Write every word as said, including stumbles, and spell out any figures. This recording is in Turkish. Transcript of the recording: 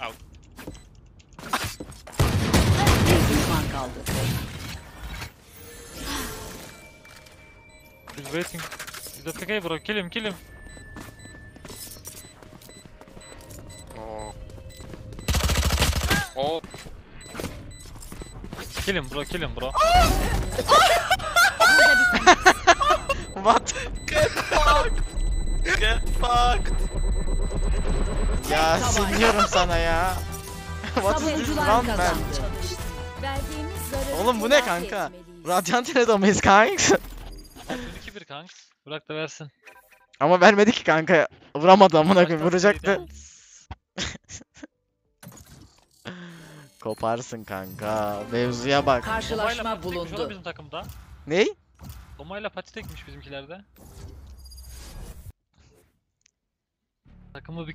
Out. Bir düşman kaldı. He's waiting. He's A F K bro. Kill him, kill him. Oh. Oh. Kill him bro, kill him bro. What? Get fucked. Get fucked. Ya sinmiyorum sana ya. What is this Savunucular lan ben? kazandı. Verdiğimiz zararı Oğlum bu ne telafi kanka? etmeliyiz. Radyant Enedo muyuz kanka? iki bir kanks. Bırak da versin. Ama vermedi ki kanka. Vuramadı amına koyayım, vuracaktı. Koparsın kanka. Mevzuya bak. Karşılaşma Tomayla pati tekmiş oğlum bulundu. bizim takımda. Ney? Tomayla pati tekmiş bizimkilerde. Takımı bir